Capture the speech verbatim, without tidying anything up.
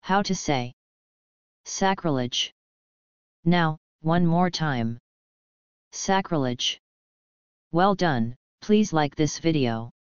How to say sacrilege. Now, one more time. Sacrilege. Well done, please like this video.